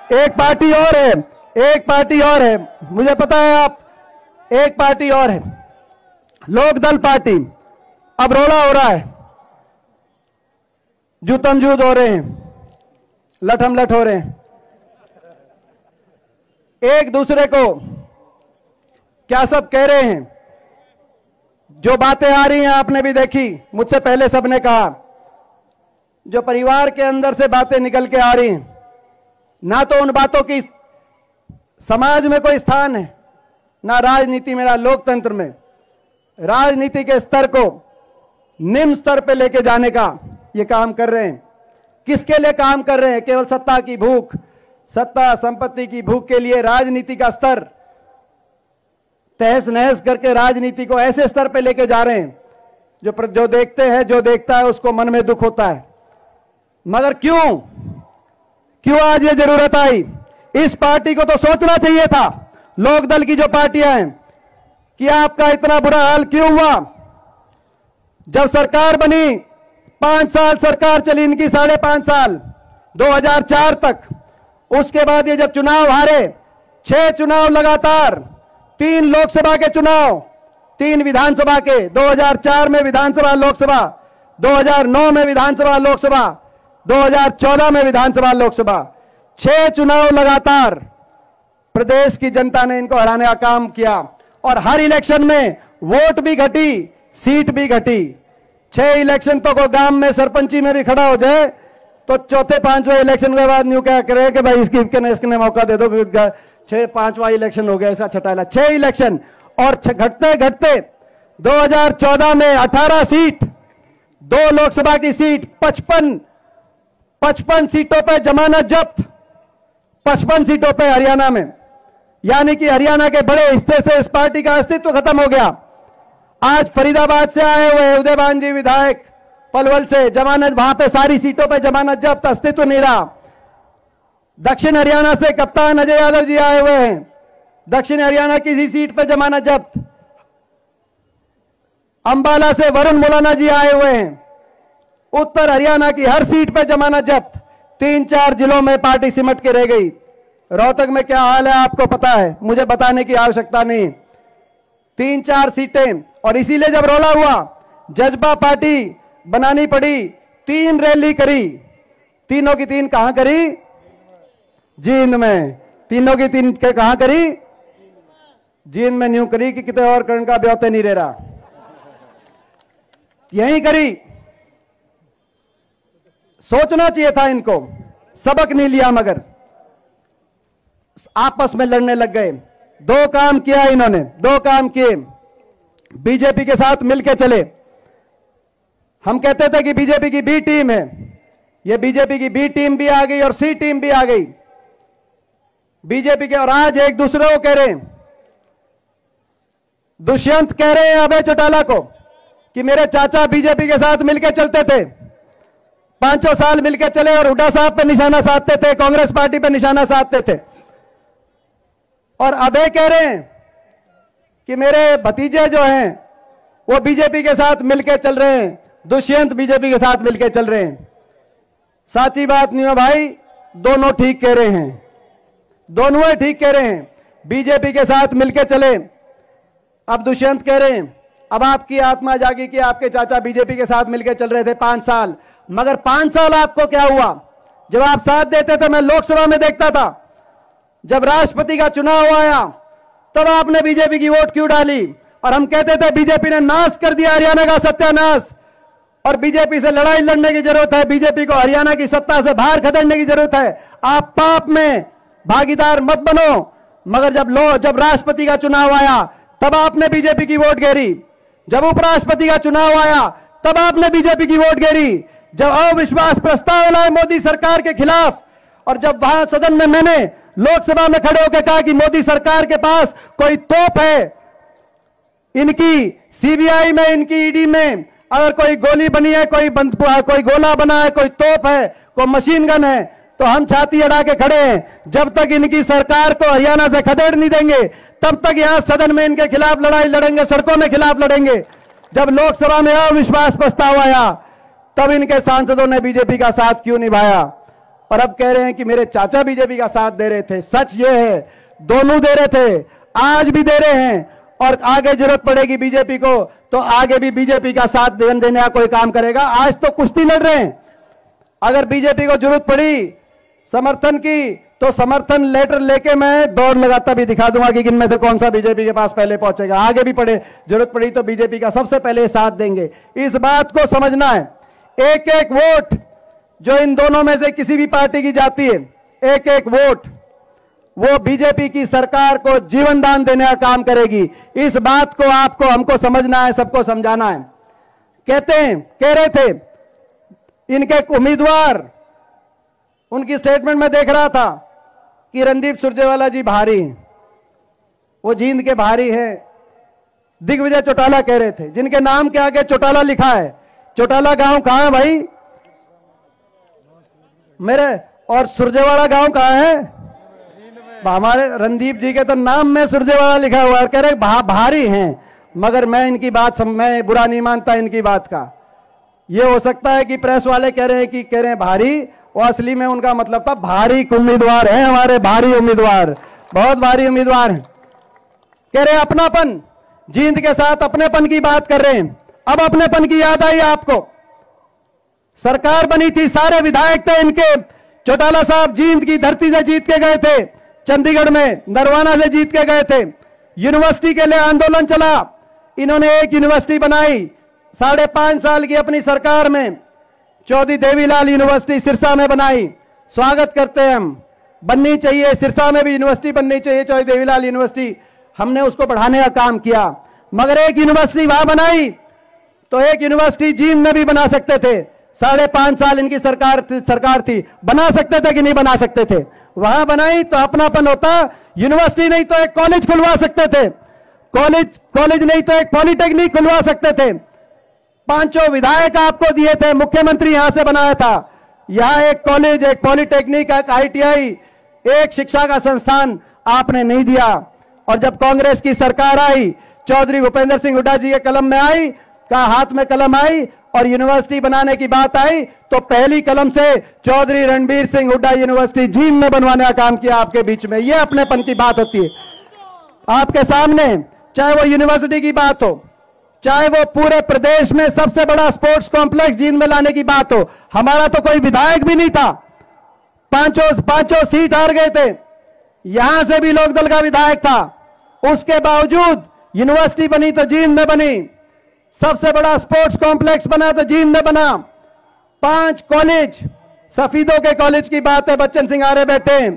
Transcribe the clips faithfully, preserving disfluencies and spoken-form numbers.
एक पार्टी और है, एक पार्टी और है, मुझे पता है आप, एक पार्टी और है, लोकदल पार्टी। अब रोड़ा हो रहा है, जूतम जूद हो रहे हैं, लठम लठ हो रहे हैं, एक दूसरे को क्या सब कह रहे हैं। जो बातें आ रही हैं आपने भी देखी, मुझसे पहले सबने कहा, जो परिवार के अंदर से बातें निकल के आ रही हैं, ना तो उन बातों की समाज में कोई स्थान है, ना राजनीति में, ना लोकतंत्र में। राजनीति के स्तर को निम्न स्तर पे लेके जाने का ये काम कर रहे हैं। किसके लिए काम कर रहे हैं? केवल सत्ता की भूख, सत्ता संपत्ति की भूख के लिए राजनीति का स्तर तहस नहस करके राजनीति को ऐसे स्तर पे लेके जा रहे हैं जो जो देखते हैं, जो देखता है उसको मन में दुख होता है। मगर क्यों क्यों आज ये जरूरत आई? इस पार्टी को तो सोचना चाहिए था, लोकदल की जो पार्टियां हैं, कि आपका इतना बुरा हाल क्यों हुआ। जब सरकार बनी, पांच साल सरकार चली इनकी, साढ़े पांच साल, दो हज़ार चार तक। उसके बाद ये जब चुनाव हारे, छह चुनाव लगातार, तीन लोकसभा के चुनाव, तीन विधानसभा के, दो हज़ार चार में विधानसभा लोकसभा, दो हज़ार नौ में विधानसभा लोकसभा, दो हज़ार चौदह में विधानसभा लोकसभा, छह चुनाव लगातार प्रदेश की जनता ने इनको हराने का काम किया। और हर इलेक्शन में वोट भी घटी, सीट भी घटी। छह इलेक्शन तो को गांव में सरपंची में भी खड़ा हो जाए तो चौथे पांचवें इलेक्शन के बाद न्यू क्या करे कि भाई इसकी इसके, इसके मौका दे दो, छह पांचवा इलेक्शन हो गया, ऐसा छटाला छह इलेक्शन। और घटते घटते दो हज़ार चौदह में अठारह सीट, दो लोकसभा की सीट, पचपन पचपन सीटों पर जमानत जब्त, पचपन सीटों पर हरियाणा में। यानी कि हरियाणा के बड़े हिस्से से इस पार्टी का अस्तित्व खत्म हो गया। आज फरीदाबाद से आए हुए उदयभान जी विधायक पलवल से, जमानत, वहां पे सारी सीटों पे जमानत जब्त, अस्तित्व नहीं रहा। दक्षिण हरियाणा से कप्तान अजय यादव जी आए हुए हैं, दक्षिण हरियाणा किसी सीट पे जमानत जब्त। अंबाला से वरुण मौलाना जी आए हुए हैं, उत्तर हरियाणा की हर सीट पे जमानत जब्त। तीन चार जिलों में पार्टी सिमट के रह गई। रोहतक में क्या हाल है आपको पता है, मुझे बताने की आवश्यकता नहीं। तीन चार सीटें, और इसीलिए जब रोला हुआ, जज्बा पार्टी बनानी पड़ी। तीन रैली करी, तीनों की तीन कहां करी? जींद में। तीनों की तीन के कहां करी? जींद में न्यू करी कि कितने और करण का ब्योते नहीं रह रहा, यहीं करी। सोचना चाहिए था इनको, सबक नहीं लिया, मगर आपस में लड़ने लग गए। दो काम किया इन्होंने, दो काम किए। बीजेपी के साथ मिलके चले। हम कहते थे कि बीजेपी की बी टीम है, ये बीजेपी की बी टीम भी आ गई और सी टीम भी आ गई बीजेपी के। और आज एक दूसरे को कह रहे हैं, दुष्यंत कह रहे हैं अभय चौटाला को कि मेरे चाचा बीजेपी के साथ मिलके चलते थे, पांचों साल मिलके चले और हुड्डा साहब पे निशाना साधते थे, कांग्रेस पार्टी पे निशाना साधते थे। और अभय कह रहे हैं कि मेरे भतीजे जो हैं वो बीजेपी के साथ मिलके चल रहे हैं, दुष्यंत बीजेपी के साथ मिलके चल रहे हैं। साची बात नहीं है भाई, दोनों ठीक कह रहे हैं, दोनों ही ठीक कह रहे हैं। बीजेपी के साथ मिलके चले। अब दुष्यंत कह रहे हैं, अब आपकी आत्मा जागी कि आपके चाचा बीजेपी के साथ मिलके चल रहे थे पांच साल, मगर पांच साल आपको क्या हुआ? जब आप साथ देते थे, मैं लोकसभा में देखता था, जब राष्ट्रपति का चुनाव आया तब आपने बीजेपी की वोट क्यों डाली? और हम कहते थे बीजेपी ने नाश कर दिया हरियाणा का, सत्यानाश, और बीजेपी से लड़ाई लड़ने की जरूरत है, बीजेपी को हरियाणा की सत्ता से बाहर खदेड़ने की जरूरत है। आप पाप में भागीदार मत बनो। मगर जब लो जब राष्ट्रपति का चुनाव आया तब आपने बीजेपी की वोट घेरी, जब उपराष्ट्रपति का चुनाव आया तब आपने बीजेपी की वोट घेरी, जब अविश्वास प्रस्ताव लाए मोदी सरकार के खिलाफ, और जब वहां सदन में मैंने लोकसभा में खड़े होकर कहा कि मोदी सरकार के पास कोई तोप है, इनकी सीबीआई में, इनकी ईडी में अगर कोई गोली बनी है, कोई बंद कोई गोला बना है, कोई तोप है, कोई मशीन गन है, तो हम छाती अड़ा के खड़े हैं। जब तक इनकी सरकार को हरियाणा से खदेड़ नहीं देंगे तब तक यहां सदन में इनके खिलाफ लड़ाई लड़ेंगे, सड़कों में खिलाफ लड़ेंगे। जब लोकसभा में अविश्वास प्रस्ताव आया तब इनके सांसदों ने बीजेपी का साथ क्यों निभाया? और अब कह रहे हैं कि मेरे चाचा बीजेपी का साथ दे रहे थे। सच ये है, दोनों दे रहे थे, आज भी दे रहे हैं, और आगे जरूरत पड़ेगी बीजेपी को तो आगे भी बीजेपी का साथ देने का कोई काम करेगा। आज तो कुश्ती लड़ रहे हैं, अगर बीजेपी को जरूरत पड़ी समर्थन की तो समर्थन लेटर लेके मैं दौड़ लगाता भी दिखा दूंगा कि इनमें से कौन सा बीजेपी के पास पहले पहुंचेगा। आगे भी पड़े जरूरत पड़ी तो बीजेपी का सबसे पहले साथ देंगे। इस बात को समझना है, एक एक वोट जो इन दोनों में से किसी भी पार्टी की जाती है, एक एक वोट वो बीजेपी की सरकार को जीवन दान देने का काम करेगी। इस बात को आपको हमको समझना है, सबको समझाना है। कहते हैं, कह रहे थे इनके उम्मीदवार, उनकी स्टेटमेंट में देख रहा था कि रणदीप सुरजेवाला जी भारी हैं, वो जींद के भारी हैं। दिग्विजय चौटाला कह रहे थे, जिनके नाम के आगे चौटाला लिखा है। चौटाला गांव कहां है भाई मेरे, और सुरजेवाला गांव कहां है? हमारे रणदीप जी के तो नाम में सुरजेवाला लिखा हुआ है। कह रहे भा, भारी हैं, मगर मैं इनकी बात सम, मैं बुरा नहीं मानता इनकी बात का। ये हो सकता है कि प्रेस वाले कह रहे हैं कि कह रहे हैं भारी, वो असली में उनका मतलब था भारी उम्मीदवार है हमारे, भारी उम्मीदवार, बहुत भारी उम्मीदवार हैं। कह रहे अपनापन, जींद के साथ अपनेपन की बात कर रहे हैं। अब अपनेपन की याद आई आपको, सरकार बनी थी, सारे विधायक थे इनके। चौटाला साहब जींद की धरती से जीत के गए थे, चंडीगढ़ में नरवाना से जीत के गए थे। यूनिवर्सिटी के लिए आंदोलन चला, इन्होंने एक यूनिवर्सिटी बनाई साढ़े पांच साल की अपनी सरकार में। चौधरी देवीलाल यूनिवर्सिटी सिरसा में बनाई, स्वागत करते हैं हम, बननी चाहिए, सिरसा में भी यूनिवर्सिटी बननी चाहिए चौधरी देवीलाल यूनिवर्सिटी। हमने उसको बढ़ाने का काम किया, मगर एक यूनिवर्सिटी वहां बनाई तो एक यूनिवर्सिटी जींद में भी बना सकते थे। साढ़े पांच साल इनकी सरकार सरकार थी, बना सकते थे कि नहीं बना सकते थे? वहां बनाई तो अपनापन होता। यूनिवर्सिटी नहीं तो एक कॉलेज खुलवा सकते थे, कॉलेज कॉलेज नहीं तो एक पॉलिटेक्निक खुलवा सकते थे। पांचों विधायक आपको दिए थे, मुख्यमंत्री यहां से बनाया था। यहां एक कॉलेज, एक पॉलिटेक्निक, एक आईटीआई, एक शिक्षा का संस्थान आपने नहीं दिया। और जब कांग्रेस की सरकार आई, चौधरी भूपेंद्र सिंह हुड्डा जी के कलम में आई, का हाथ में कलम आई और यूनिवर्सिटी बनाने की बात आई तो पहली कलम से चौधरी रणबीर सिंह हुड्डा यूनिवर्सिटी जींद में बनवाने का काम किया आपके बीच में। यह अपनेपन की बात होती है आपके सामने, चाहे वो यूनिवर्सिटी की बात हो, चाहे वो पूरे प्रदेश में सबसे बड़ा स्पोर्ट्स कॉम्प्लेक्स जींद में लाने की बात हो। हमारा तो कोई विधायक भी नहीं था, पांचों पांचों सीट हार गए थे, यहां से भी लोकदल का विधायक था, उसके बावजूद यूनिवर्सिटी बनी तो जींद में बनी, सबसे बड़ा स्पोर्ट्स कॉम्प्लेक्स बना तो जींद में बना। पांच कॉलेज, सफीदों के कॉलेज की बात है, बच्चन सिंह आर्य बैठे हैं,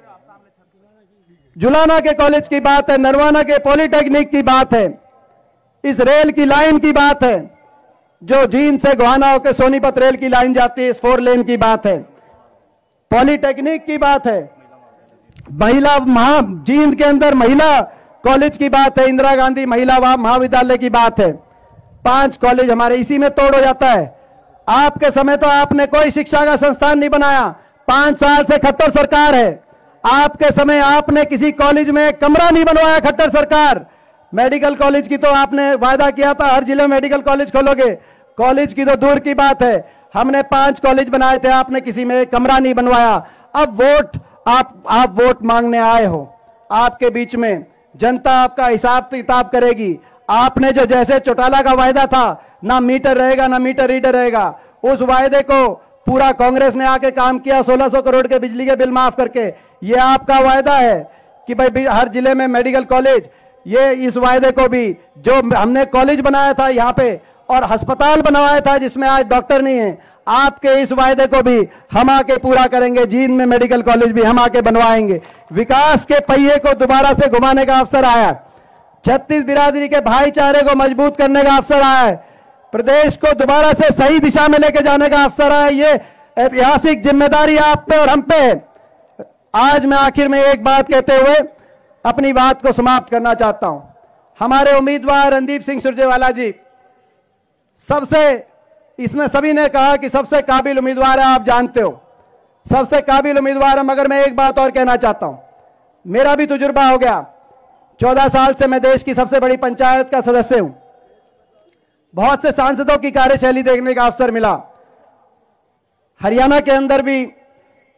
जुलाना के कॉलेज की बात है, नरवाना के पॉलिटेक्निक की बात है, इस रेल की लाइन की बात है जो जींद से गोहाना होकर सोनीपत रेल की लाइन जाती है, इस फोर लेन की बात है, पॉलिटेक्निक की बात है, महिला महा जींद के अंदर महिला कॉलेज की बात है, इंदिरा गांधी महिला महाविद्यालय की बात है। पांच कॉलेज हमारे इसी में तोड़ हो जाता है। आपके समय तो आपने कोई शिक्षा का संस्थान नहीं बनाया, पांच साल से खट्टर सरकार है। आपके समय आपने किसी कॉलेज में कमरा नहीं बनवाया, खट्टर सरकार। मेडिकल कॉलेज की तो आपने वायदा किया था हर जिले में मेडिकल कॉलेज खोलोगे, कॉलेज की तो दूर की बात है। हमने पांच कॉलेज बनाए थे, आपने किसी में कमरा नहीं बनवाया। अब वोट आप आप वोट मांगने आए हो, आपके बीच में जनता आपका हिसाब किताब करेगी। आपने जो जैसे चौटाला का वायदा था, ना मीटर रहेगा ना मीटर रीडर रहेगा, उस वायदे को पूरा कांग्रेस ने आके काम किया, सोलह सौ करोड़ के बिजली के बिल माफ करके। ये आपका वायदा है कि भाई हर जिले में मेडिकल कॉलेज, ये इस वायदे को भी जो हमने कॉलेज बनाया था यहाँ पे और अस्पताल बनवाया था जिसमें आज डॉक्टर नहीं है, आपके इस वायदे को भी हम आके पूरा करेंगे। जींद में मेडिकल कॉलेज भी हम आके बनवाएंगे। विकास के पहिए को दोबारा से घुमाने का अवसर आया, छत्तीस बिरादरी के भाईचारे को मजबूत करने का अवसर आया है, प्रदेश को दोबारा से सही दिशा में लेके जाने का अवसर आया। ये ऐतिहासिक जिम्मेदारी आप पे और हम पे है। आज मैं आखिर में एक बात कहते हुए अपनी बात को समाप्त करना चाहता हूं। हमारे उम्मीदवार रणदीप सिंह सुरजेवाला जी, सबसे इसमें सभी ने कहा कि सबसे काबिल उम्मीदवार है, आप जानते हो सबसे काबिल उम्मीदवार है, मगर मैं एक बात और कहना चाहता हूं। मेरा भी तजुर्बा हो गया, चौदह साल से मैं देश की सबसे बड़ी पंचायत का सदस्य हूं, बहुत से सांसदों की कार्यशैली देखने का अवसर मिला। हरियाणा के अंदर भी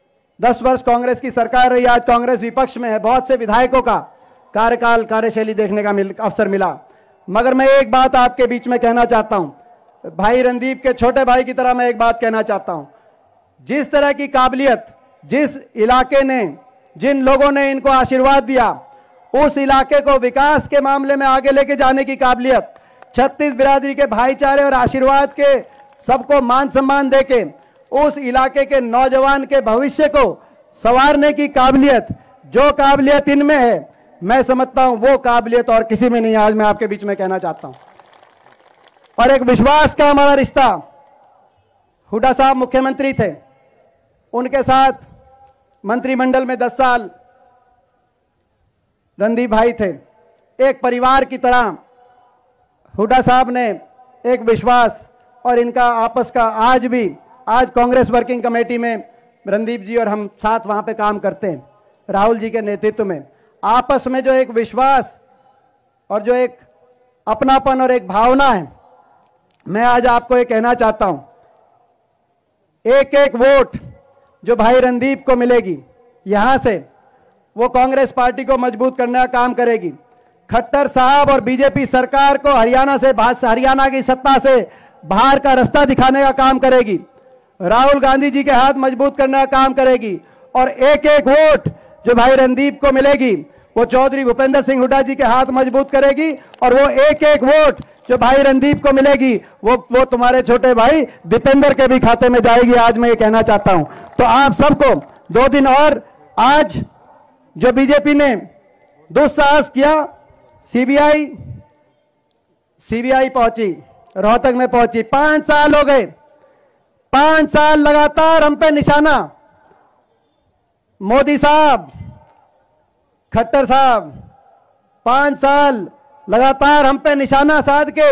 दस वर्ष कांग्रेस की सरकार रही, आज कांग्रेस विपक्ष में है, बहुत से विधायकों का कार्यकाल कार्यशैली देखने का मिल, अवसर मिला। मगर मैं एक बात आपके बीच में कहना चाहता हूं, भाई रणदीप के छोटे भाई की तरह मैं एक बात कहना चाहता हूं। जिस तरह की काबिलियत जिस इलाके ने, जिन लोगों ने इनको आशीर्वाद दिया, उस इलाके को विकास के मामले में आगे लेके जाने की काबिलियत, छत्तीस बिरादरी के भाईचारे और आशीर्वाद के सबको मान सम्मान देके उस इलाके के नौजवान के भविष्य को संवारने की काबिलियत, जो काबिलियत इनमें है, मैं समझता हूं वो काबिलियत और किसी में नहीं। आज मैं आपके बीच में कहना चाहता हूं, और एक विश्वास का हमारा रिश्ता। हुड्डा साहब मुख्यमंत्री थे, उनके साथ मंत्रिमंडल में दस साल रणदीप भाई थे। एक परिवार की तरह हुड्डा साहब ने एक विश्वास, और इनका आपस का आज भी, आज कांग्रेस वर्किंग कमेटी में रणदीप जी और हम साथ वहां पे काम करते हैं, राहुल जी के नेतृत्व में। आपस में जो एक विश्वास और जो एक अपनापन और एक भावना है, मैं आज आपको ये कहना चाहता हूं, एक एक वोट जो भाई रणदीप को मिलेगी यहां से, वो कांग्रेस पार्टी को मजबूत करने का काम करेगी। खट्टर साहब और बीजेपी सरकार को हरियाणा से, हरियाणा की सत्ता से बाहर का रास्ता दिखाने का काम करेगी। राहुल गांधी जी के हाथ मजबूत करने का काम करेगी। और एक एक वोट जो भाई रणदीप को मिलेगी, वो चौधरी भूपेंद्र सिंह हुड्डा जी के हाथ मजबूत करेगी। और वो एक एक वोट जो भाई रणदीप को मिलेगी, वो वो तुम्हारे छोटे भाई दीपेंद्र के भी खाते में जाएगी। आज मैं ये कहना चाहता हूं। तो आप सबको दो दिन और, आज जो बीजेपी ने दुस्साहस किया, सीबीआई सीबीआई पहुंची, रोहतक में पहुंची, पांच साल हो गए, पांच साल लगातार हम पे निशाना। मोदी साहब, खट्टर साहब, पांच साल लगातार हम पे निशाना साध के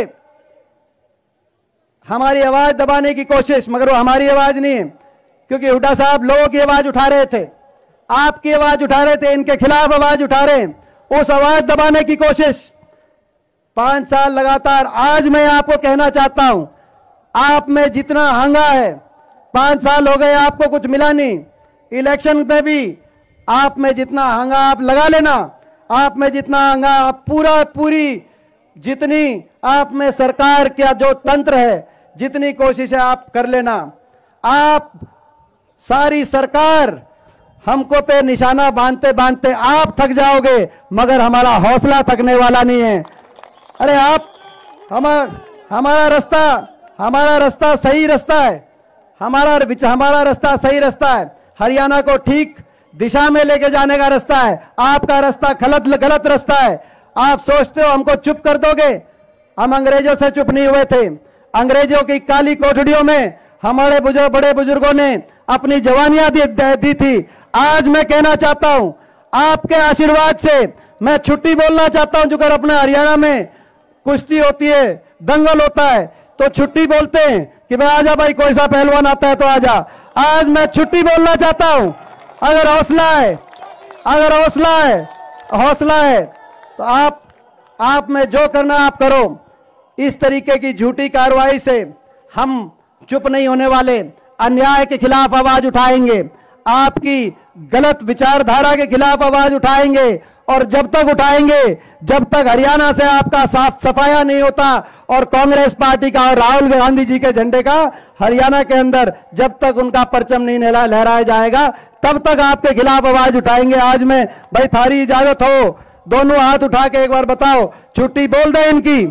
हमारी आवाज दबाने की कोशिश, मगर वो हमारी आवाज नहीं है, क्योंकि हुड्डा साहब लोगों की आवाज उठा रहे थे, आपकी आवाज उठा रहे थे, इनके खिलाफ आवाज उठा रहे हैं, उस आवाज दबाने की कोशिश पांच साल लगातार। आज मैं आपको कहना चाहता हूं, आप में जितना हंगा है, पांच साल हो गए आपको कुछ मिला नहीं, इलेक्शन में भी आप में जितना हंगा आप लगा लेना, आप में जितना हंगा आप पूरा पूरी जितनी आप में सरकार का जो तंत्र है, जितनी कोशिश है आप कर लेना। आप सारी सरकार हमको पे निशाना बांधते बांधते आप थक जाओगे, मगर हमारा हौसला थकने वाला नहीं है। अरे आप, हमारा हमारा रास्ता हमारा रास्ता सही रास्ता है, हमारा हमारा रास्ता सही रास्ता है, हरियाणा को ठीक दिशा में लेके जाने का रास्ता है। आपका रास्ता गलत गलत रास्ता है। आप सोचते हो हमको चुप कर दोगे, हम अंग्रेजों से चुप नहीं हुए थे। अंग्रेजों की काली कोठड़ियों में हमारे बुजुर्ग, बड़े बुजुर्गों ने अपनी जवानियां दी, दी थी। आज मैं कहना चाहता हूं, आपके आशीर्वाद से मैं छुट्टी बोलना चाहता हूं। जो कर अपने हरियाणा में कुश्ती होती है, दंगल होता है, तो छुट्टी बोलते हैं कि भाई आजा भाई, कोई सा पहलवान आता है तो आजा। आज मैं छुट्टी बोलना चाहता हूं। अगर हौसला है, अगर हौसला है, हौसला है तो आप आप में जो करना आप करो। इस तरीके की झूठी कार्रवाई से हम चुप नहीं होने वाले, अन्याय के खिलाफ आवाज उठाएंगे, आपकी गलत विचारधारा के खिलाफ आवाज उठाएंगे। और जब तक उठाएंगे, जब तक हरियाणा से आपका साफ सफाया नहीं होता और कांग्रेस पार्टी का और राहुल गांधी जी के झंडे का हरियाणा के अंदर जब तक उनका परचम नहीं लहराया जाएगा, तब तक आपके खिलाफ आवाज उठाएंगे। आज में भाई थारी इजाजत हो, दोनों हाथ उठा के एक बार बताओ, छुट्टी बोल दे इनकी।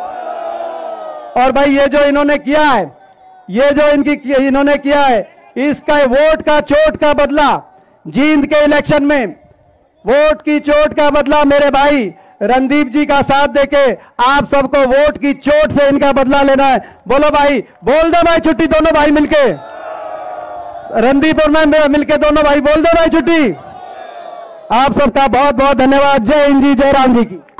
और भाई ये जो इन्होंने किया है, ये जो इनकी इन्होंने किया है, इसका वोट का चोट का बदला, जींद के इलेक्शन में वोट की चोट का बदला मेरे भाई रणदीप जी का साथ देके आप सबको वोट की चोट से इनका बदला लेना है। बोलो भाई, बोल दो भाई छुट्टी, दोनों भाई मिलके, रणदीप और मैं मिलके दोनों भाई बोल दो भाई छुट्टी। आप सबका बहुत बहुत धन्यवाद। जय हिंद जी, जय राम जी की।